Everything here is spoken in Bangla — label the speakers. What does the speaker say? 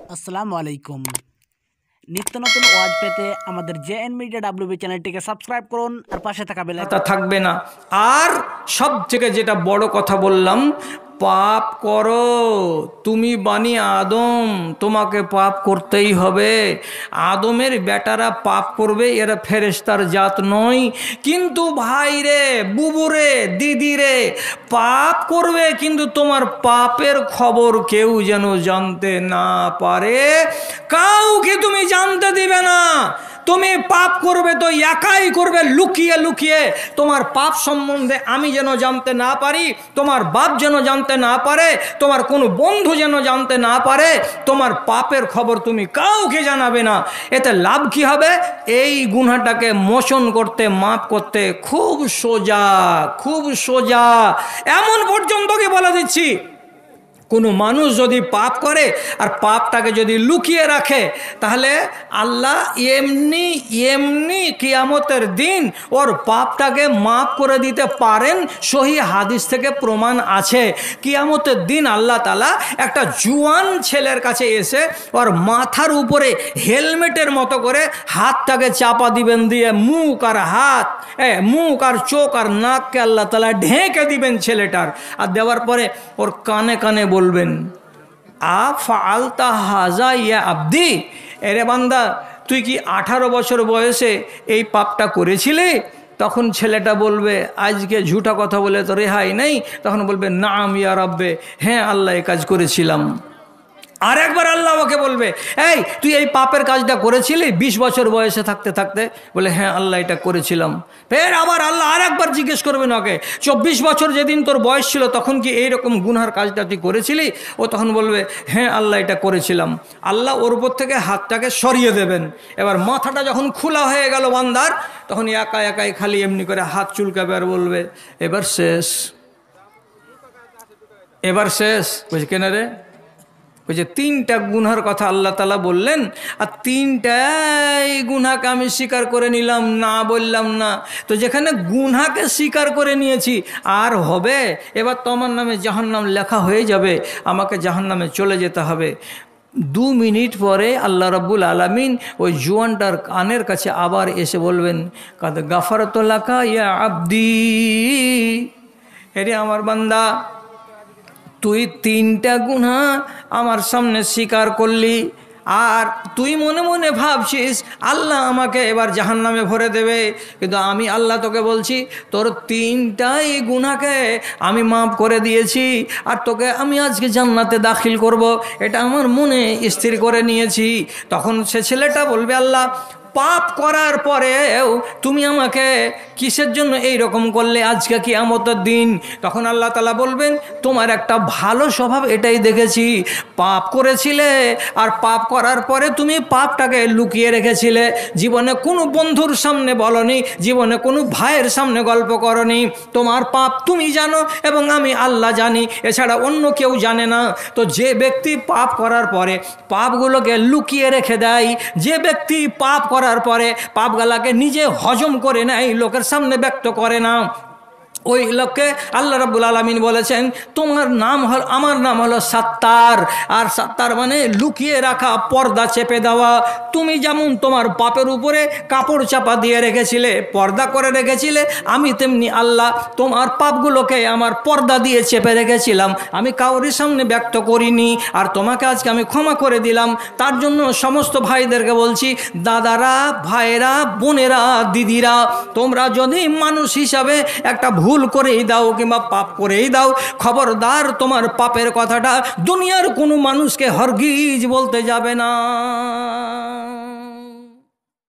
Speaker 1: আসসালামু আলাইকুম। নিত্য নতুন ওয়াজ পেতে আমাদের জেএন মিডিয়া ডাব্লিউবি চ্যানেলটিকে সাবস্ক্রাইব করুন আর পাশে থাকা বেল আইকন
Speaker 2: থাকবে না। আর সব থেকে যেটা বড় কথা বললাম, পাপ করো, তুমি বানি আদম, তোমাকে পাপ করতেই হবে। আদমের বেটারা পাপ করবে, এরা ফেরেশতার জাত নয়। কিন্তু ভাই রে, বুবুরে, দিদি রে, পাপ করবে কিন্তু তোমার পাপের খবর কেউ যেন জানতে না পারে, কাউকে তুমি জানতে দিবে না। তুমি পাপ করবে তো একাই করবে, লুকিয়ে লুকিয়ে। তোমার পাপ সম্বন্ধে আমি যেন জানতে না পারি, তোমার বাপ যেন জানতে না পারে, তোমার কোনো বন্ধু যেন জানতে না পারে। তোমার পাপের খবর তুমি কাউকে জানাবে না। এতে লাভ কি হবে? এই গুনাহটাকে মোচন করতে, মাপ করতে খুব সোজা, খুব সোজা। এমন পর্যন্ত কি বলে দিচ্ছি, কোনো মানুষ যদি পাপ করে আর পাপটাকে যদি লুকিয়ে রাখে, তাহলে আল্লাহ এমনি এমনি কিয়ামতের দিন ওর পাপটাকে মাফ করে দিতে পারেন। সহি হাদিস থেকে প্রমাণ আছে। কিয়ামতের দিন আল্লাহ তাআলা একটা জুয়ান ছেলের কাছে এসে ওর মাথার উপরে হেলমেটের মতো করে হাতটাকে চাপা দিবেন, দিয়ে মুখ আর হাত, মুখ আর চোখ আর নাককে আল্লাহ তাআলা ঢেকে দিবেন ছেলেটার। আর দেওয়ার পরে ওর কানে কানে বলবেন, আফআলতা হাযা ইয়া আবদি, এরে বান্দা, তুই কি 18 বছর বয়সে এই পাপটা করেছিলি? তখন ছেলেটা বলবে, আজকে ঝুঠা কথা বলে তো রেহাই নেই। তখন বলবে, নাম ইয়া রাব্বে, হ্যাঁ আল্লাহ এই কাজ করেছিলাম। আর একবার আল্লাহ ওকে বলবে, এই তুই এই পাপের কাজটা করেছিলি 20 বছর বয়সে থাকতে থাকতে? বলে, হ্যাঁ আল্লাহ এটা করেছিলাম। ফের আবার আল্লাহ আর একবার জিজ্ঞেস করবেন ওকে, 24 বছর যেদিন তোর বয়স ছিল তখন কি এইরকম গুনহার কাজটা তুই করেছিলি? ও তখন বলবে, হ্যাঁ আল্লাহ এটা করেছিলাম। আল্লাহ ওর উপর থেকে হাতটাকে সরিয়ে দেবেন। এবার মাথাটা যখন খোলা হয়ে গেল বান্দার, তখন একা একাই খালি এমনি করে হাত চুলকাবে আর বলবে, এবার শেষ, এবার শেষ। বুঝি কেন রে? ওই যে 3টা গুনহার কথা আল্লাহ তাআলা বললেন, আর 3টাই গুনহাকে আমি স্বীকার করে নিলাম, না বললাম না। তো যেখানে গুনহাকে স্বীকার করে নিয়েছি, আর হবে? এবার তো আমার নামে জাহান্নাম লেখা হয়ে যাবে, আমাকে জাহান্নামে চলে যেতে হবে। 2 মিনিট পরে আল্লাহ রাব্বুল আলামিন ওই জুয়ানটার কানের কাছে আবার এসে বলবেন, কাদ গাফারতু লাকা ইয়া আবদি, এরে আমার বান্দা, তুই 3টা গুনাহ আমার সামনে স্বীকার করলি, আর তুই মনে মনে ভাবছিস আল্লাহ আমাকে এবার জাহান্নামে ভরে দেবে। কিন্তু আমি আল্লাহ তোকে বলছি, তোর 3টাই গুনাহকে আমি মাফ করে দিয়েছি, আর তোকে আমি আজকে জান্নাতে দাখিল করব, এটা আমার মনে স্থির করে নিয়েছি। তখন সে ছেলেটা বলবে, আল্লাহ পাপ করার পরেও তুমি আমাকে কিসের জন্য এই রকম করলে আজকে কিয়ামতের দিন? তখন আল্লাহ তাআলা বলবেন, তোমার একটা ভালো স্বভাব এটাই দেখেছি, পাপ করেছিলে আর পাপ করার পরে তুমি পাপটাকে লুকিয়ে রেখেছিলে। জীবনে কোনো বন্ধুর সামনে বলনি, জীবনে কোনো ভাইয়ের সামনে গল্প করনি। তোমার পাপ তুমি জানো এবং আমি আল্লাহ জানি, এছাড়া অন্য কেউ জানে না। তো যে ব্যক্তি পাপ করার পরে পাপগুলোকে লুকিয়ে রেখে দেয়, যে ব্যক্তি পাপ করার পরে পাপগুলোকে নিজে হজম করে নেয়, লোকের সামনে ব্যক্ত করে না, ওই লোককে আল্লাহ রাব্বুল আলামিন বলেছেন, তোমার নাম হল, আমার নাম হলো সাত্তার। আর সাত্তার মানে লুকিয়ে রাখা, পর্দা চেপে দেওয়া। তুমি যেমন তোমার পাপের উপরে কাপড় চাপা দিয়ে রেখেছিলে, পর্দা করে রেখেছিলে, আমি তেমনি আল্লাহ তোমার পাপগুলোকে আমার পর্দা দিয়ে চেপে রেখেছিলাম, আমি কাউরির সামনে ব্যক্ত করিনি। আর তোমাকে আজকে আমি ক্ষমা করে দিলাম। তার জন্য সমস্ত ভাইদেরকে বলছি, দাদারা, ভাইয়েরা, বোনেরা, দিদিরা, তোমরা যদি মানুষ হিসাবে একটা ভুল করেই দাও কিংবা পাপ করেই দাও, খবরদার তোমার পাপের কথাটা দুনিয়ার কোনো মানুষকে হরগিজ বলতে যাবে না।